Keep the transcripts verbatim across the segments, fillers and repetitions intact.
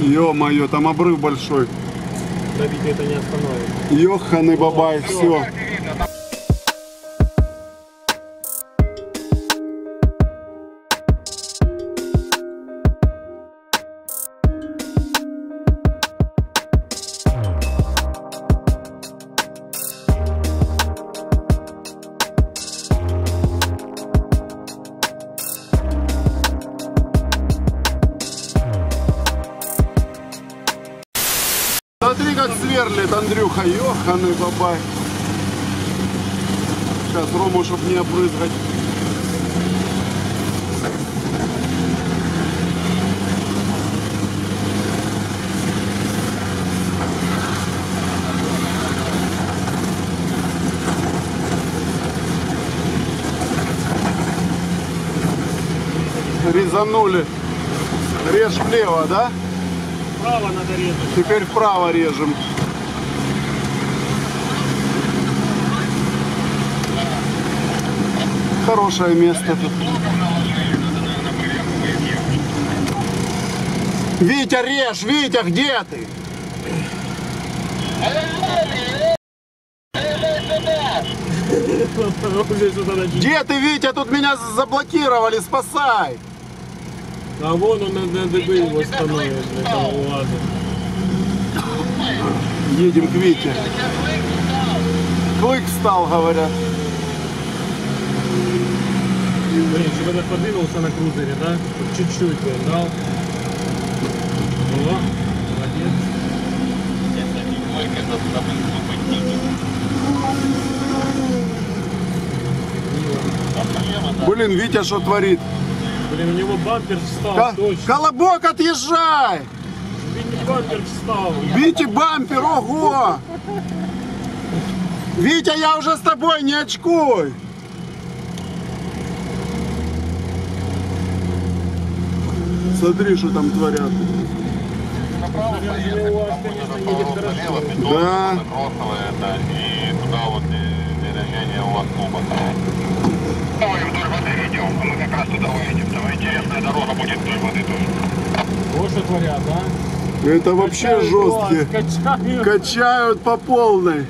Ё-моё, там обрыв большой. Да, Витя это не остановит. Ёханый бабай, все. Смотри, как сверлит Андрюха, ёханый бабай. Сейчас Рому, чтоб не обрызгать. Резанули. Режь влево, да? Вправо надо резать. Теперь вправо режем. Хорошее место тут. Витя, режь! Витя, где ты? Где ты, Витя? Тут меня заблокировали, спасай! А вон он на дыбы его становит, этого УАЗа. Едем к Вите. Клык встал, говорят. Блин, чтобы этот подвинулся на крузере, да? Чуть-чуть он дал. О, молодец. Блин, Витя что творит? Блин, у него бампер встал, Ко точно. Колобок, отъезжай! Витя бампер встал. Витя бампер, ого! Витя, я уже с тобой, не очкуй! Смотри, что там творят. Да. И туда вот движение у вас клуба. Давай вдоль воды идем, мы как раз туда уедем. Там интересная дорога будет вдоль воды тоже. Вот что творят, да? Это вообще Качают жесткие. УАЗ, качают. Качают по полной.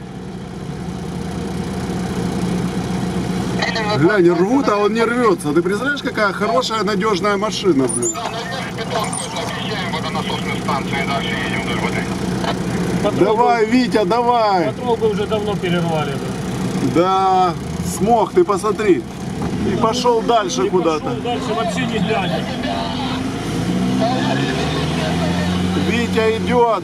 Глянь, рвут, а он не рвется. Ты представляешь, какая хорошая, надежная машина, блин. Да, наверх бетонку, объезжаем водонасосную станцию и дальше едем вдоль воды. Патрол Давай, бы, Витя, давай. патрол бы уже давно перервали. Да. Да, смог, ты посмотри. И пошел дальше И куда-то. пошел дальше вообще не глядя. Витя идет.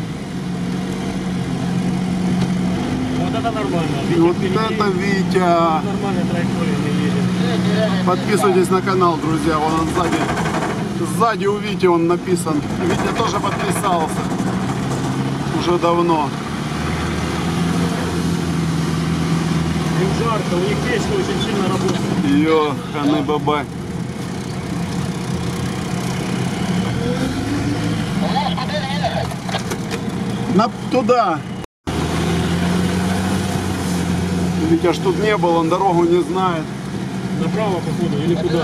Вот это нормально. И Витя вот впереди. это Витя. Нормальная траектория не едет. Подписывайтесь на канал, друзья. Вон он сзади. Сзади у Вити он написан. Витя тоже подписался. Уже давно. Им жарко, у них печка очень сильно работает. Ёханый бабай. На, туда. Витя аж тут не был, он дорогу не знает. Направо, походу, или куда?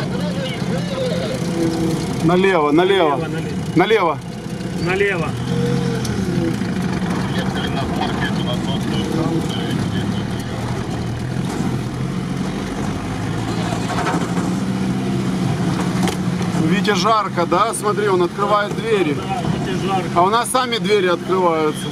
Налево, налево. Налево, налево. Налево. Налево. Витя жарко, да? Смотри, он открывает двери. Да, Витя жарко. А у нас сами двери открываются.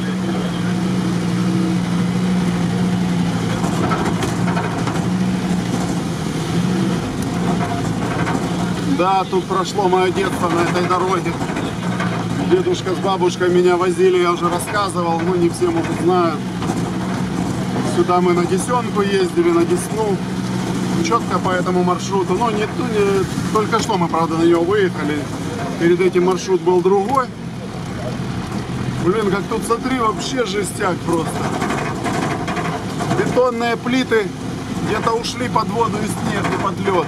Да, тут прошло мое детство на этой дороге. Дедушка с бабушкой меня возили, я уже рассказывал, но не все, может, знают. Сюда мы на Десенку ездили, на Десну. Четко по этому маршруту. Но не, не, только что мы, правда, на него выехали. Перед этим маршрут был другой. Блин, как тут, смотри, вообще жестяк просто. Бетонные плиты где-то ушли под воду и снег, и под лед.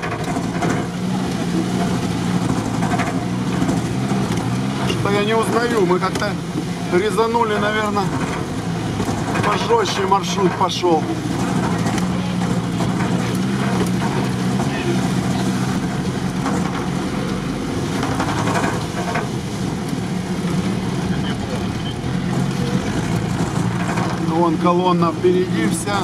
Что я не узнаю, мы как-то резанули, наверное, пожестче маршрут пошел. Вон колонна впереди вся.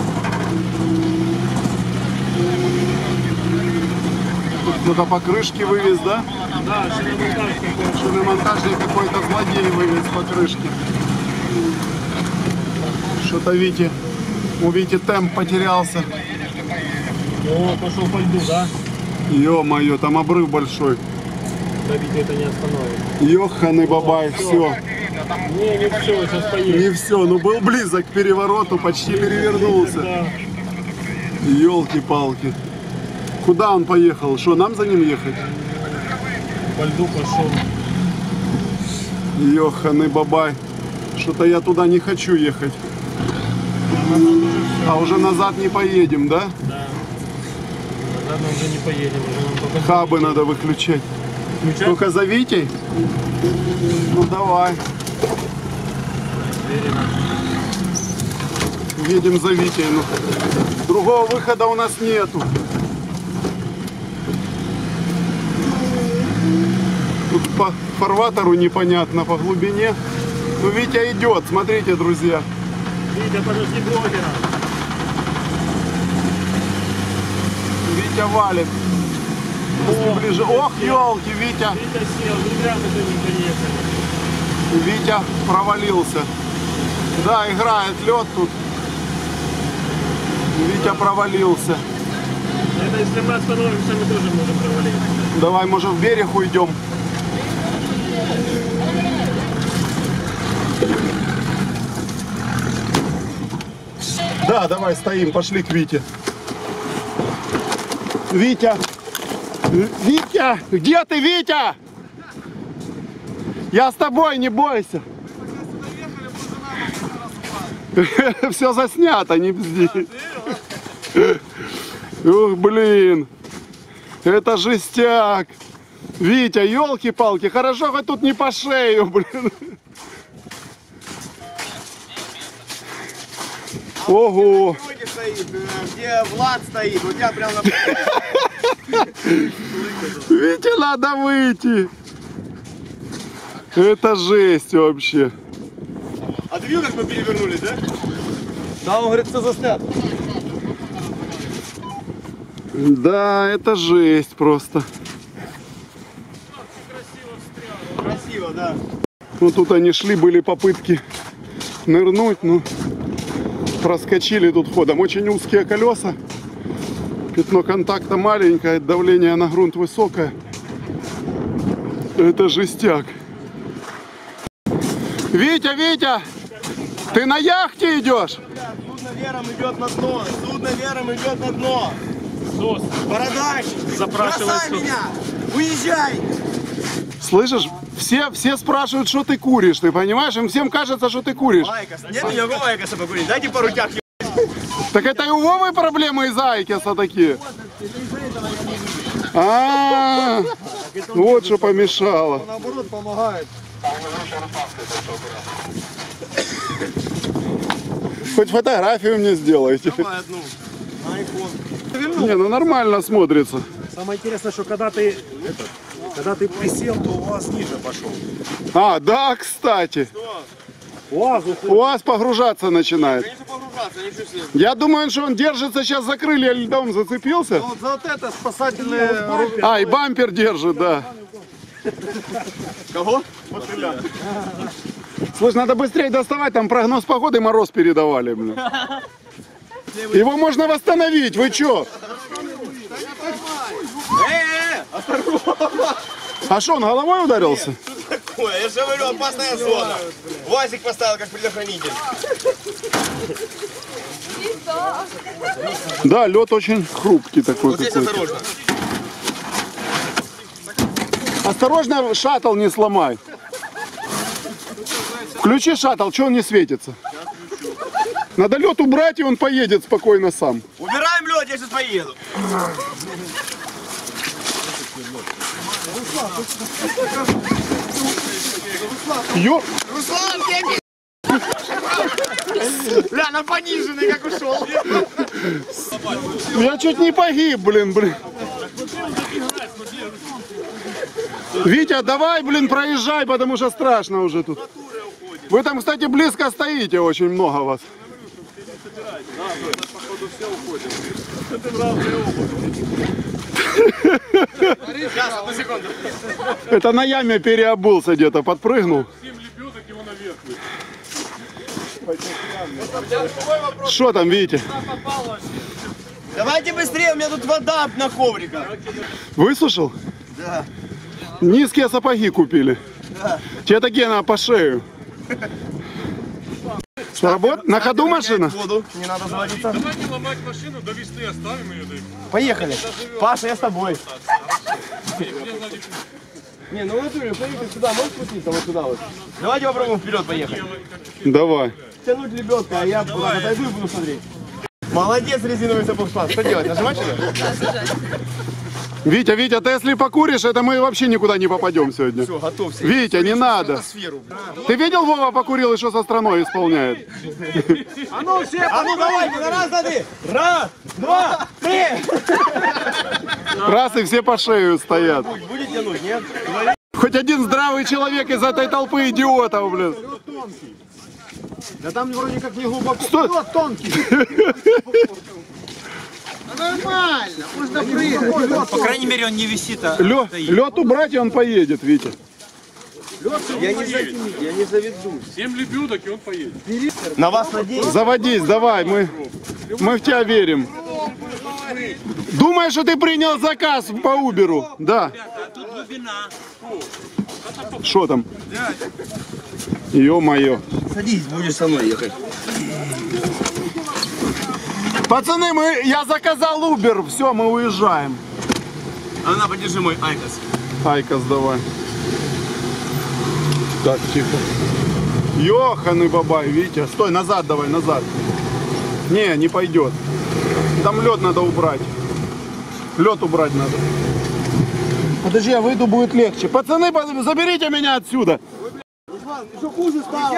Тут кто-то покрышки вывез, да? Да, шиномонтаж какой-то. Шиномонтажник какой-то злодей вывез покрышки. Что-то Вите, у Вити темп потерялся. О, пошел по льду, да? Ё-моё, там обрыв большой. Да, Витя это не остановит. Ёханый бабай, все. Не, не все, сейчас поедем. Не все, ну был близок к перевороту, почти перевернулся. Да. Ёлки-палки. Куда он поехал? Что, нам за ним ехать? По льду пошел. Ёханый бабай. Что-то я туда не хочу ехать. А уже назад не поедем, да? Да. Назад мы уже не поедем. Уже нам только Хабы надо выключать. включать. Только за Витей? Ну давай. Едем за Витей. Ну, другого выхода у нас нету. Тут по фарватеру непонятно, по глубине. Ну Витя идет, смотрите, друзья. Витя, подожди блогера. Витя валит. Если ближе. Ох, елки, Витя. Витя сел, не зря мы за ним приехали. Витя провалился. Да, играет лед тут. Витя провалился. Это если мы остановимся, мы тоже можем провалиться. Давай, может, в берег уйдем. Да, давай стоим, пошли к Вите. Витя! Витя! Где ты, Витя? Я с тобой, не бойся. Все заснято, не бзди. Ух, блин. Это жестяк. Витя, елки-палки, хорошо хоть тут не по шею, блин. Ого. Где Влад стоит, у тебя прям на... Витя, надо выйти. Это жесть вообще. А ты видел, как мы перевернулись, да? Да, он говорит, все заснято. Да, это жесть просто. Красиво, да. Ну тут они шли, были попытки нырнуть, но проскочили тут ходом. Очень узкие колеса. Пятно контакта маленькое, давление на грунт высокое. Это жестяк. Витя, Витя, ты на яхте идешь? Судно вером идет на дно. Судно вером идет на дно. Сос. Бородач, Запрашивай бросай сос. меня. Уезжай. Слышишь, все, все спрашивают, что ты куришь, ты понимаешь? Им всем кажется, что ты куришь. Айкос. Нет никакого Айкоса покурить. Дайте по руках. Так это и у Вовы проблемы из Айкеса такие. А, вот что помешало. Наоборот, помогает. Хоть фотографию мне сделайте. Давай одну. Айфон. Не, ну нормально смотрится. Самое интересное, что когда ты, этот, когда ты присел, то УАЗ ниже пошел. А, да, кстати. УАЗ уходит. УАЗ погружаться начинает. Конечно, погружаться, ничего себе. Я думаю, что он держится, сейчас закрыли, а льдом зацепился. Вот за вот это спасательные руки. А, и бампер держит, да. Кого? Слушай, надо быстрее доставать, там прогноз погоды, мороз передавали, блин. Его можно восстановить, вы чё? Э-э-э! А что, он головой ударился? Ой, я же говорю, опасная зона. Вазик поставил как предохранитель. Да, лед очень хрупкий такой Вот здесь какой-то. осторожно. Осторожно, шаттл не сломай. Включи шаттл, что он не светится? Надо лед убрать, и он поедет спокойно сам. Убираем лед, я сейчас поеду. Ё... Руслан, где Ля, на пониженный как ушел. Я чуть не погиб, блин, блин. Витя, давай, блин, проезжай, потому что страшно уже тут. Вы там, кстати, близко стоите, очень много вас. Походу все уходим. Это разные опыты. Сейчас, одну секунду. Это на яме переобулся где-то, подпрыгнул. семь лебедок его наверх. Что там, Витя? Давайте быстрее, у меня тут вода на ковриках. Высушил? Да. Низкие сапоги купили. Да. Те такие на по шею. Работ? На ходу машина? Воду, не надо заводиться. Давай не ломать машину, до весны оставим ее. Да и... Поехали. Паша, я с тобой. Не, ну в натуре, смотрите, сюда, можешь спуститься, вот сюда вот. Давайте попробуем вперед поехать. Давай. Тянуть лебедку, а я вот отойду и буду смотреть. Молодец, резиновый сапог спас. Что делать, нажимать сюда? Витя, Витя, ты если покуришь, это мы вообще никуда не попадем сегодня. Все, готовься. Витя, не надо. Сферу. Ты видел, Вова покурил и что со страной исполняет? А ну все, а ну давайте, на раз, два, три. Раз, два, три. Раз и все по шею стоят. Будет тянуть, нет? Хоть один здравый человек из этой толпы идиотов, блин. Да там вроде как не глубоко. Стой. Тонкий. Нормально, можно прыгать. По крайней мере, он не висит, а Лед, лед убрать, и он поедет, Витя. Я не заведусь, я не заведусь. семь лебедок, и он поедет. На вас надеюсь. Заводись, давай, мы, мы в тебя верим. Думаешь, что ты принял заказ по Уберу? Да. тут глубина. Что там? Ё-моё. Садись, будешь со мной ехать. Пацаны, мы, я заказал Убер, все, мы уезжаем. А на, подержи мой Айкос. Айкос, давай. Так, тихо. Ёханый бабай, Витя. Стой, назад давай, назад. Не, не пойдет. Там лед надо убрать. Лед убрать надо. Подожди, я выйду, будет легче. Пацаны, заберите меня отсюда. Что хуже стало?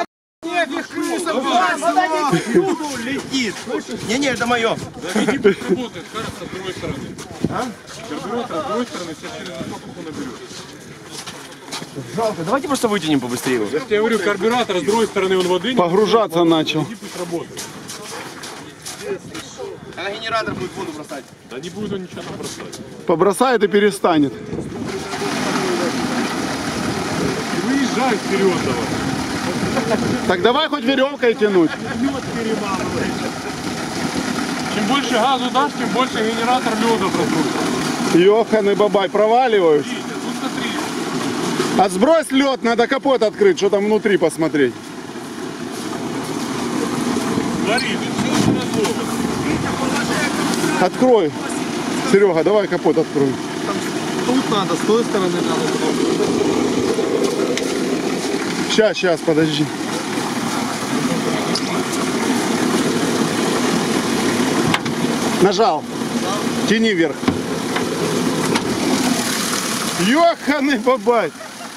Летит. Не-не, это мое. Да, види, пусть работает, кажется, с другой стороны. А? Карбюратор с другой стороны, сейчас через засоку наберет. Жалко, давайте просто вытянем побыстрее его. Я тебе говорю, карбюратор с другой стороны, он воды не Погружаться начал. Иди, пусть работает. А на генератор будет воду бросать. Да не будет он ничего там бросать. Побросает и перестанет. Выезжай вперед давай. Так давай хоть веревкой тянуть. Чем больше газу дашь, тем больше генератор лёда прокрутит. Ёханый бабай, проваливаюсь. Видите, тут смотри. А сбрось лед, надо капот открыть, что там внутри посмотреть. Смотри, тут все разлома. Открой. Серега, давай капот открой. Тут надо, с той стороны надо. Сейчас, сейчас, подожди. Нажал. Тяни вверх. Ёханый бабай.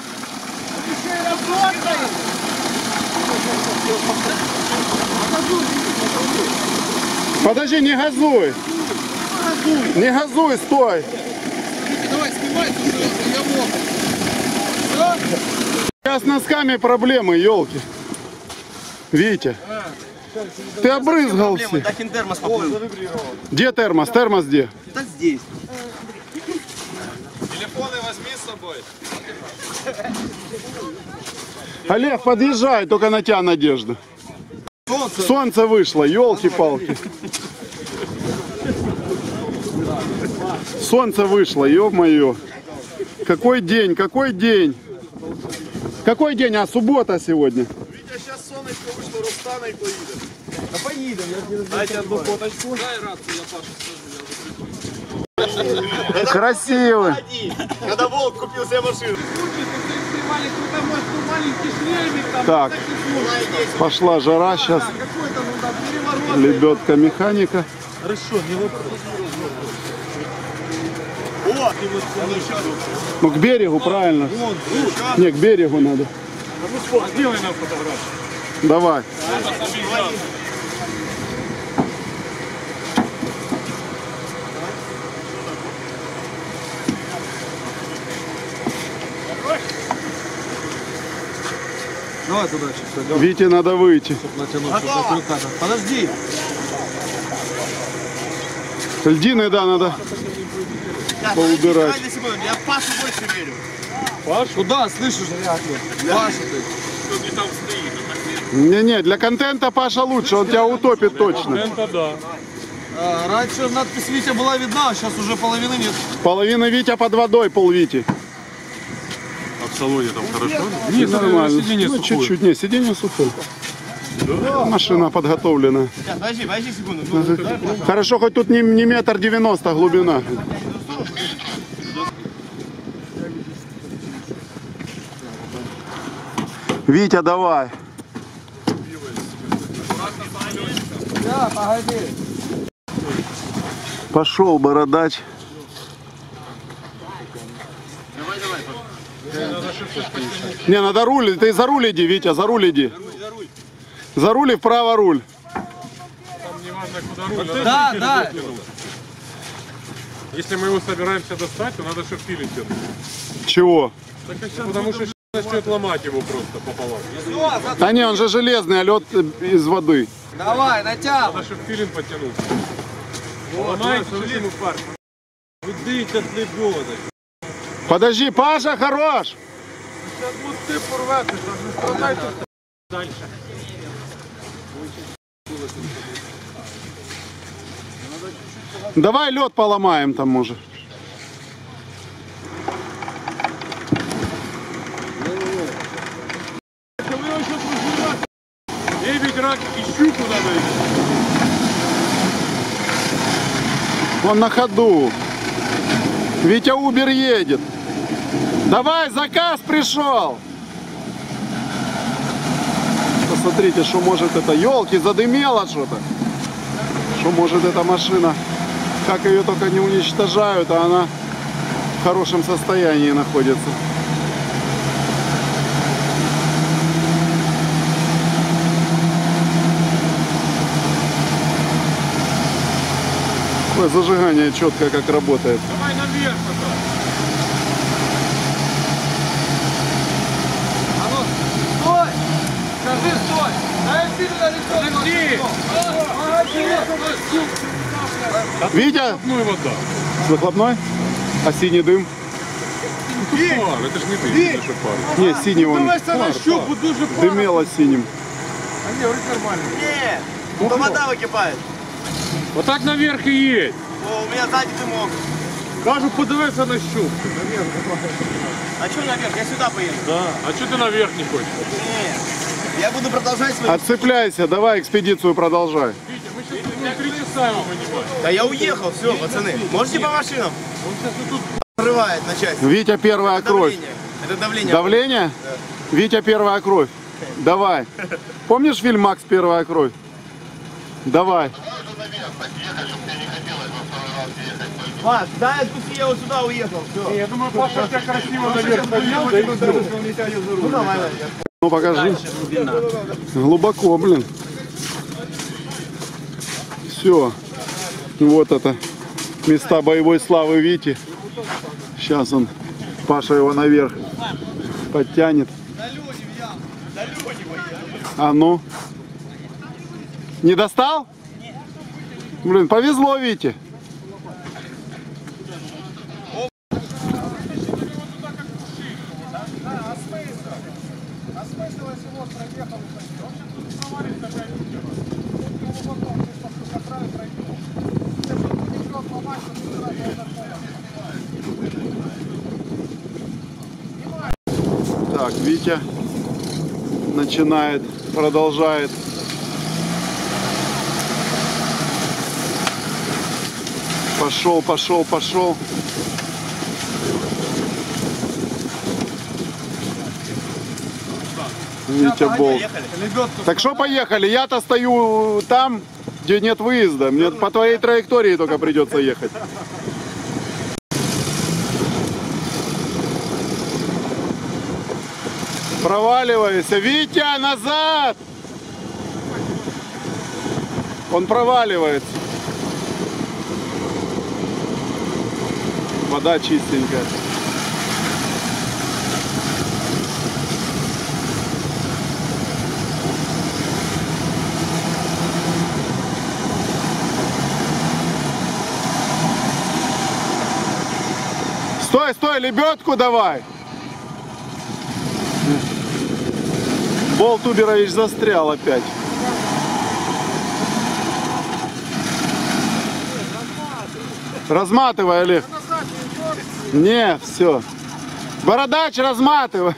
Подожди, не газуй. Не газуй, стой. Давай, снимай, я мокрый. Сейчас с носками проблемы, елки. Витя, ты обрызгался. Дахин термос поплыл. Где термос? Термос где? Так здесь. Телефоны возьми с собой. Олег, подъезжай, только на тебя надежда. Солнце. Солнце вышло, елки-палки. Солнце вышло, ё-моё. Какой день, какой день. Какой день? А суббота сегодня. Витя, сейчас солнышко вышло, Рустана и поедем. Да поедем, я не Дайте одну фоточку. Дай рацию, я Пашу скажу. Красивый. Когда Волк купил себе машину. Так, пошла жара сейчас. Лебедка механика. Ну к берегу, правильно. Не, к берегу надо. Сделай нам фотографию. Давай. Давай туда чуть-чуть. Вите надо выйти. Готово. Подожди. Льдины, да, надо поубирать. Я в Пашу больше верю. Паш? Куда, слышишь? Паша ты. Не-не, для контента Паша лучше, он тебя утопит точно. Это да. А, раньше надпись Витя была видна, а сейчас уже половины нет. Половина Витя под водой, пол Вити. А в салоне там хорошо? Не, нормально. Ну, чуть-чуть, не, сиденье сухое. Машина подготовлена. Сейчас, подожди, подожди секунду. Ну, дай, Паша. Хорошо, хоть тут не, не метр девяносто глубина. Витя, давай. Да, погоди. Пошел, бородач. Не, надо руль. Ты за руль иди, Витя, за руль иди. За руль и вправо руль. Там не важно, куда руль. Да, надо да. филин тянуть. Если мы его собираемся достать, то надо, чтобы филин тянуть. Чего? Потому что начнет ломать его просто пополам. Да не, он же железный, а лед из воды. Давай, натягивай. Надо, чтобы филин потянул. Ломается железный пар. Подожди, Паша, хорош! Давай лед поломаем там, может. Лебедь, рак и щуку надо идти. Он на ходу. Витя Убер едет. Давай, заказ пришел. Посмотрите, что может это. Елки, задымело что-то. Что может эта машина. Как ее только не уничтожают, а она в хорошем состоянии находится. Какое зажигание четкое, как работает. Давай наверх пока. А ну, стой! Скажи, стой! Дай сильно лицо! Подожди! Витя, Ну и вода. выхлопной? А синий дым? Пар, это ж не ты, это же пар. Не, синий он на щуку, дуже дымело синим. А не, вроде нормально. Нет, ну вода выкипает. Вот так наверх и едь. О, у меня сзади дымок. Кажу, подивися на щуку. А что наверх? Я сюда поеду. Да. А что ты наверх не хочешь? Нет. Я буду продолжать свой... Отцепляйся, давай экспедицию продолжай. Витя, мы сейчас будем три часа его вынимать. Да я уехал, все, пацаны. Можете по машинам? Он сейчас и тут... Взрывает на части. Витя, первая кровь. Давление. Это давление. Давление? Витя, первая кровь. Давай. Помнишь фильм «Макс. Первая кровь»? Давай. Паш, дай отпусти, я вот сюда уехал. Все. Я думаю, Паша тебя красиво наверх поднял, да и все. Ну давай, давай. Ну покажи. Глубоко, блин. Все. Вот это. Места боевой славы Вити. Сейчас он, Паша его наверх подтянет. А ну. Не достал? Блин, повезло Вите. Так, Витя начинает, продолжает. Пошел, пошел, пошел. Витя Болт. Так что поехали? Я-то стою там, где нет выезда. Мне по твоей траектории только придется ехать. Проваливайся. Витя, назад! Он проваливается. Вода чистенькая. лебедку давай. Болт Уберович застрял опять. Разматывай, Олег. Не, все. Бородач, разматывай.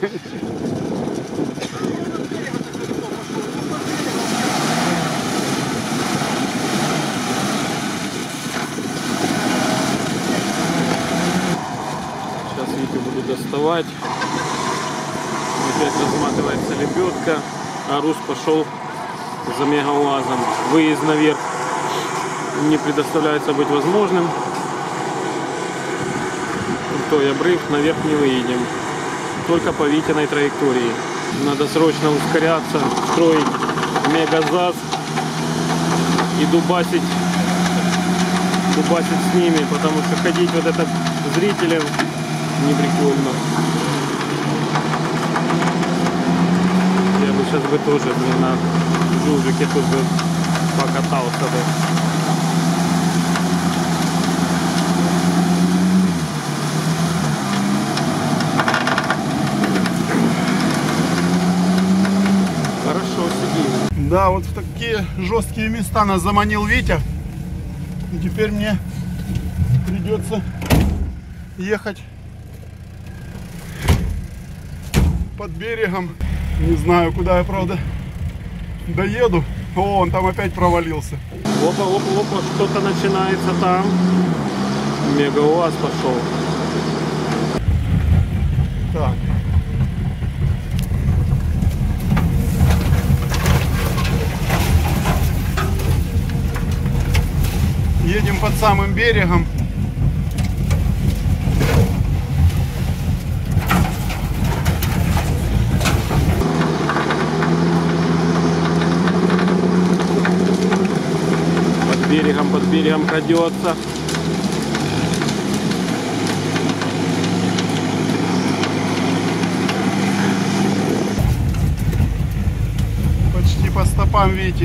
Сейчас Витю буду доставать. Опять разматывается лебедка. А Рус пошел за мегауазом. Выезд наверх не предоставляется быть возможным. Крутой обрыв, наверх не выедем. Только по Витиной траектории. Надо срочно ускоряться, строить мегазаз и дубасить, дубасить с ними, потому что ходить вот это зрителям не прикольно. Я бы сейчас бы тоже блин, на жужике тут бы покатался бы. Хорошо сидим. Да, вот в такие жесткие места нас заманил Витя. И теперь мне придется ехать под берегом. Не знаю, куда я, правда, доеду. О, он там опять провалился. Опа, опа, опа, что-то начинается там. Мегауаз пошел. Так. Едем под самым берегом. Под берегом, под берегом крадется. Почти по стопам Вити.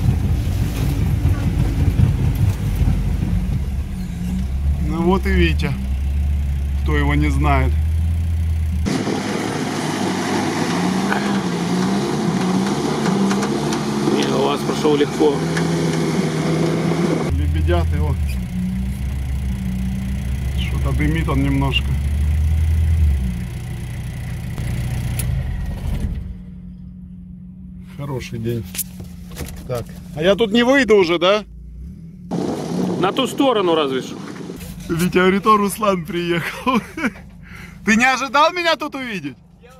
Ну вот и Витя. Кто его не знает. Мегауаз прошел легко. Лебедят его. Что-то дымит он немножко. Хороший день. Так. А я тут не выйду уже, да? На ту сторону разве что. Витя говорит, о, Руслан приехал. Ты не ожидал меня тут увидеть?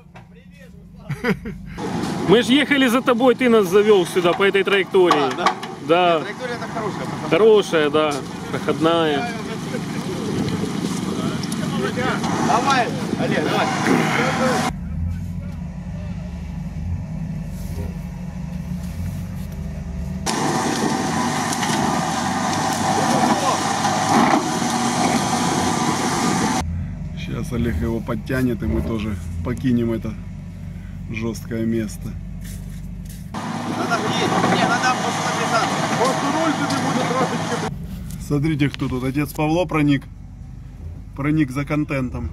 Мы же ехали за тобой, ты нас завел сюда по этой траектории. А, да? Да. Траектория это хорошая. Хорошая, да. Проходная. Давай, Олег, давай. Сейчас Олег его подтянет, и мы тоже покинем это жесткое место. Надо есть. Не, надо просто написать. Просто руль тебе будет трошечки. Смотрите, кто тут. Отец Павло проник. Проник за контентом.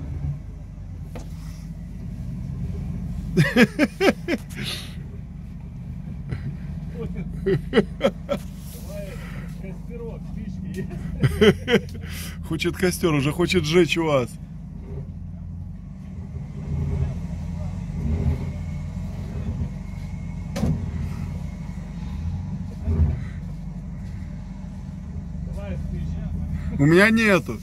Хочет костер, уже хочет сжечь УАЗ. У меня нету.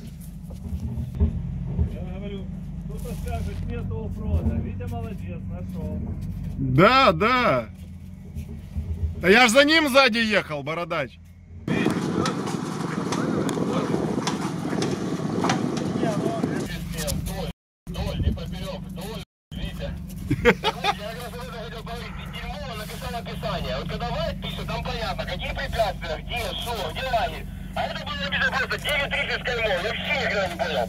Я говорю, кто-то скажет, нету оффрода. Витя молодец, нашел. Да, да. Да я ж за ним сзади ехал, бородач. Вдоль, не поперек, вдоль, Витя. Я как раз это хотел говорить, ты дерьмо написал описание. Вот когда Вайт пишет, там понятно, какие препятствия, где, что, где они. А это было написано просто девять тридцать с каймой. Я вообще никогда не понял.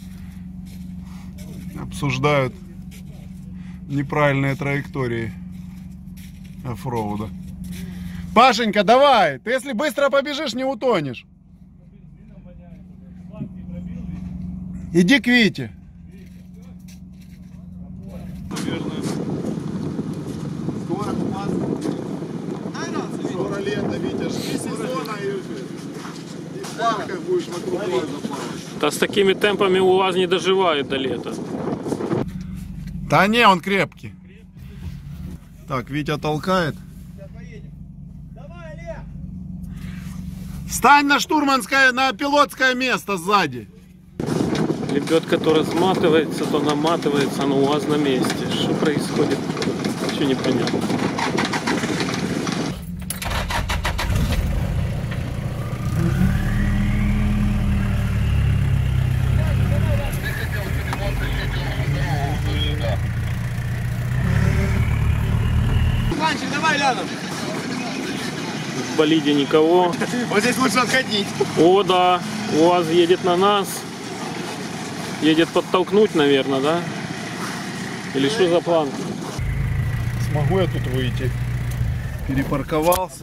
Обсуждают неправильные траектории оффроуда. Пашенька, давай! Ты если быстро побежишь, не утонешь. Иди к Вите. планках будешь вокруг глаза плавать. Да с такими темпами УАЗ не доживает до лета. Да не, он крепкий. Так, Витя толкает. Встань на штурманское, на пилотское место сзади. Лебедка то разматывается, то наматывается, но УАЗ на месте. Что происходит? Ничего не понятно. Планчик, давай рядом. В болиде никого. Вот здесь лучше отходить. О, да, УАЗ едет на нас. Едет подтолкнуть, наверное, да? Или что за план? Смогу я тут выйти? Перепарковался.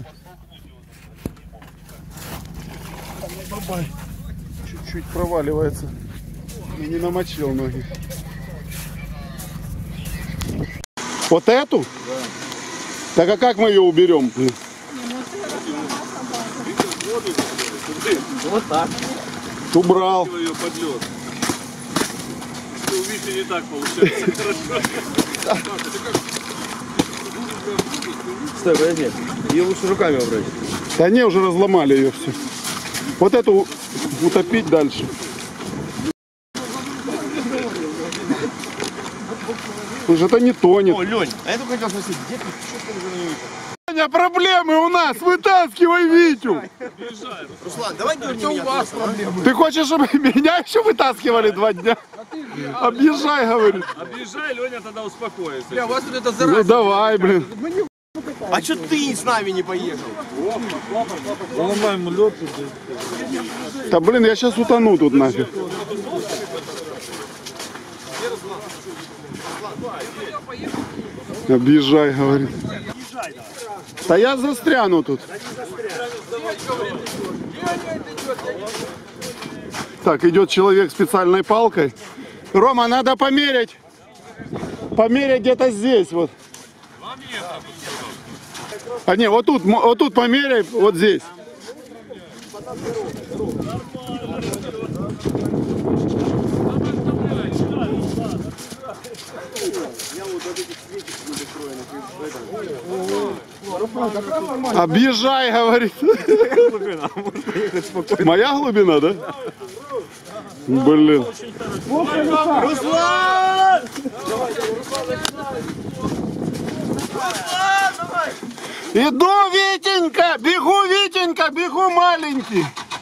Бабай. Чуть-чуть проваливается. И не намочил ноги. Вот эту? Да. Так а как мы ее уберем? Вот так. Убрал. Ее под лед. У Вити не так получается. Стой, подожди. Ее лучше руками убрать. Да они уже разломали ее все. Вот эту утопить дальше. Слушай, это не тонет. О, Лень, а я только хотел спросить, где ты? Что ты уже не выпал? Аня, проблемы у нас! Вытаскивай Витю! Руслан, давай дерни меня. У вас проблемы. Ты хочешь, чтобы меня еще вытаскивали два дня? Объезжай, говорит. Объезжай, Леня тогда успокоится. Бля, у вас тут это Ну зараза. давай, блин. А что ты с нами не поехал? Ломаем лед тут. Да блин, я сейчас утону тут нафиг. Объезжай, говорит. Да я застряну тут. Так, идет человек с специальной палкой. Рома, надо померить. Померить где-то здесь, вот. А не, вот тут, вот тут померяй, вот здесь. Объезжай, говорит. Моя глубина, да? Блин. Руслан! Иду, Витенька! Бегу, Витенька! Бегу, маленький!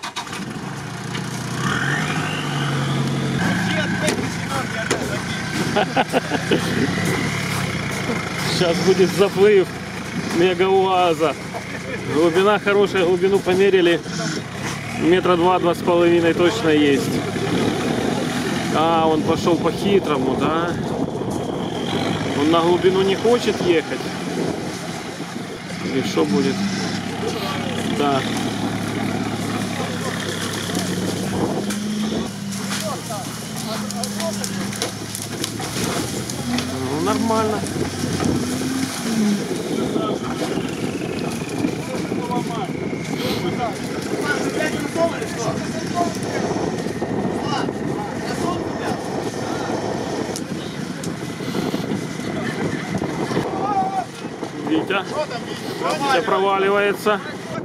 Сейчас будет заплыв мега УАЗа. Глубина хорошая, глубину померили. Метра два, два с половиной точно есть. А, он пошел по-хитрому, да? Он на глубину не хочет ехать. И что будет? Да. Ну, нормально. Витя, Витя проваливается.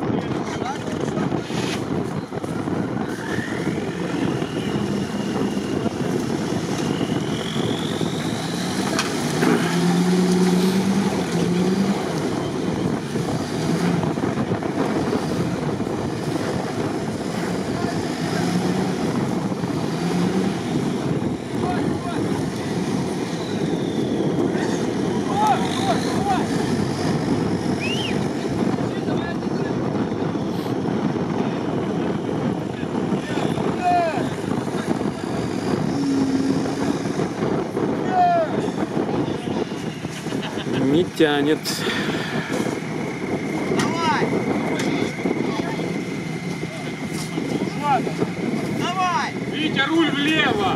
Не тянет. Давай! Витя, руль влево!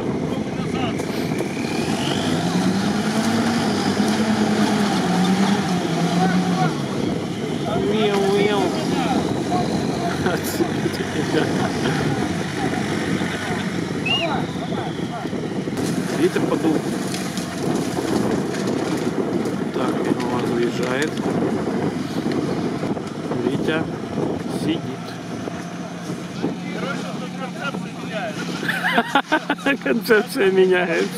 Мяу, мяу. выезжает. Витя сидит. Концепция меняется.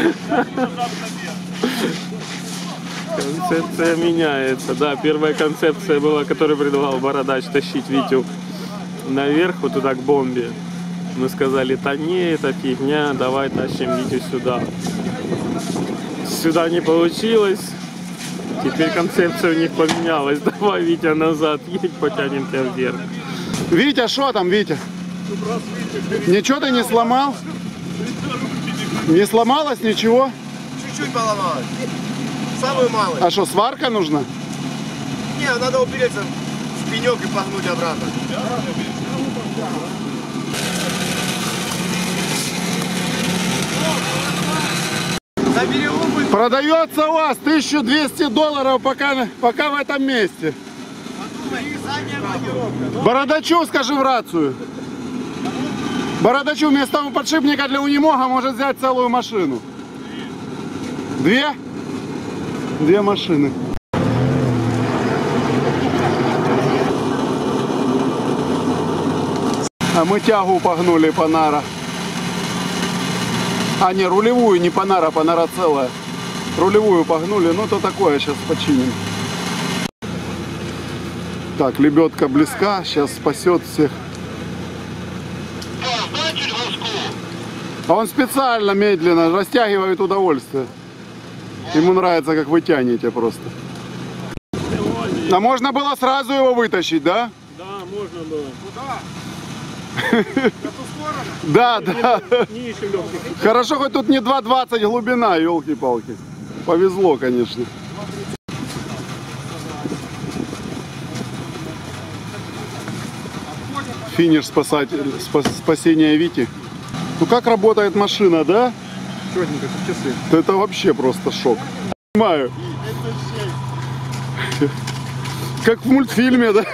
Концепция меняется. Да, первая концепция была, которую предлагал Бородач, тащить Витю наверх, вот туда к бомбе. Мы сказали, да не, это фигня, давай тащим Витю сюда. Сюда не получилось. Теперь концепция у них поменялась. Давай, Витя, назад, едь, потянем тебя вверх. Витя, что там, Витя? Ничего ты не сломал? Не сломалось ничего? Чуть-чуть поломалось. Самую малую. А что, сварка нужна? Не, надо упереться в пенек и погнуть обратно. На берегу будет. Продается у вас тысяча двести долларов пока, пока в этом месте. Бородачу скажи в рацию. Бородачу вместо подшипника для унимога может взять целую машину. Две? Две машины. А мы тягу погнули Панара. А, не, рулевую, не Панара, Панара целая. Рулевую погнули, ну то такое, сейчас починим. Так, лебедка близка, сейчас спасет всех. А он специально медленно растягивает удовольствие. Ему нравится, как вы тянете просто. А можно было сразу его вытащить, да? Да, можно было. Да, да. Хорошо, хоть тут не два двадцать глубина, елки-палки. Повезло, конечно. Финиш спасатель, спас, спасения Вити. Ну как работает машина, да? Четненько, как часы. Это вообще просто шок. Понимаю. Как в мультфильме, да?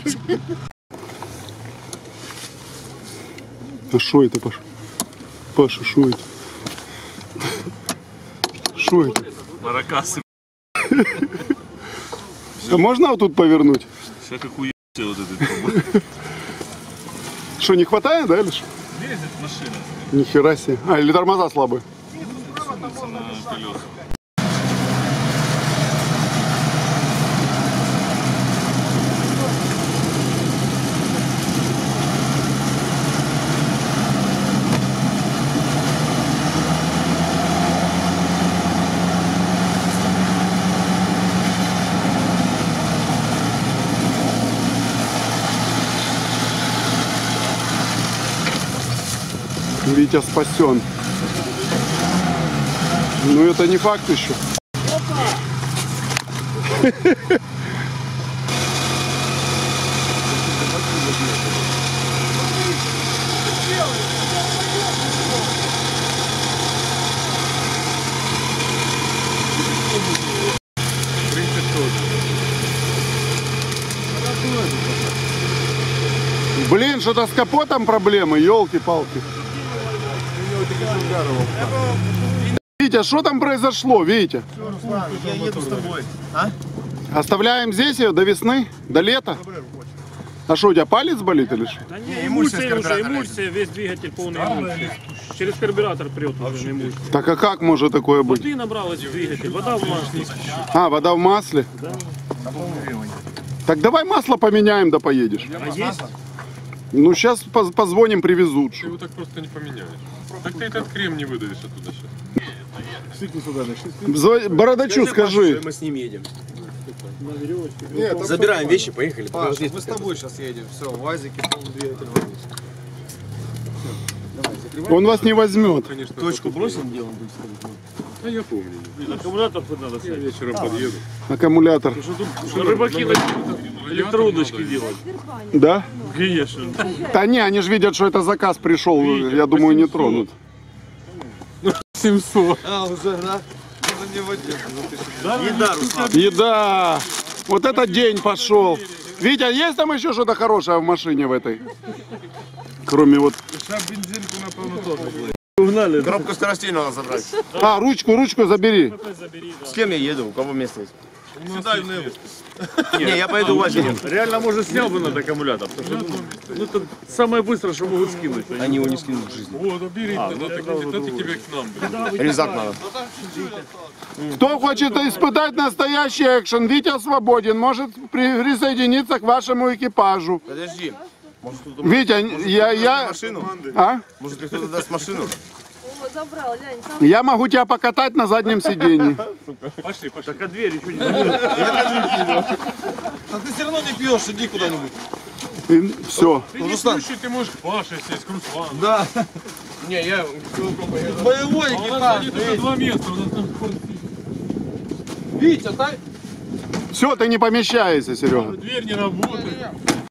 А что это, Паша? Паша, что это? Что это? Маракасы. А можно вот тут повернуть? Все как уебался вот этот. Что, не хватает, да, или что? Лезет машина. Нихера себе. А, или тормоза слабые? Садится на колеса. Витя спасен. Но это не факт еще. Блин, что-то с капотом проблемы, елки-палки. Витя, что там произошло, Витя? Я еду с тобой. А? Оставляем здесь ее до весны, до лета? А что, у тебя палец болит или что? Да не, эмульсия эмульсия с уже, карбюратора. эмульсия, весь двигатель полный эмульсии. Через карбюратор прет уже эмульсия. Так а как может такое быть? Воды набралась в двигатель, вода в масле. А, вода в масле? Да. Так давай масло поменяем, да поедешь. А есть? Ну, сейчас позвоним, привезут. Ты его так просто не поменяешь. Так ты этот крем не выдавишь оттуда сейчас. Зв- Бородачу скажи. Мы с ним едем. На веревочке. Забираем вещи, поехали. Паш, мы с тобой сейчас едем. Все, УАЗики, полный двигатель. Он вас не возьмет. Конечно, Точку только- бросим, где он будет? А я помню. Аккумулятор хоть надо Я снять. вечером подъеду. Аккумулятор. Рыбаки электроудочки делают. Да? Конечно. Да не, они же видят, что это заказ пришел. Я думаю, не тронут. семьсот. А, уже, да? Уже не в один. Еда, Руслан. Еда! Вот этот день пошел. Витя, есть там еще что-то хорошее в машине в этой? Кроме вот... Угнали. Коробку скоростей надо забрать. А, ручку, ручку забери. С кем я еду? У кого место есть? Сюда и в Неву. Не, я поеду Вазе. Реально, может, снял бы надо аккумулятор. Потому что, ну, это самое быстрое, что могут скинуть. Они его не скинут в жизни. Вот, убери, тогда ты тебе к нам. блин. Рюкзак надо. Кто хочет испытать настоящий экшен, Витя свободен, может при- присоединиться к вашему экипажу. Подожди. Может, кто-то Витя, я, я, машину? а? Может, мне кто-то даст машину? О, забрал, Лянь, сам Я могу тебя покатать на заднем сиденье. Пошли, пошли. Так, а двери что не А ты все равно не пьешь, иди куда-нибудь. Все. Ты не слушай, ты можешь к Паше сесть, к Руслану. Да. Не, я... Боевой А у нас экипаж. они только два места, у нас там Витя, дай. Все, ты не помещаешься, Серега. дверь не работает.